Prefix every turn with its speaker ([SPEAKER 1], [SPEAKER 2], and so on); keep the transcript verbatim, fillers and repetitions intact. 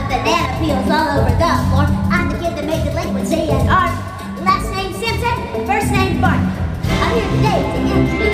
[SPEAKER 1] banana peels all over the floor. I'm the kid that made delinquency and art. Last name Simpson, first name Bart. I'm here today to introduce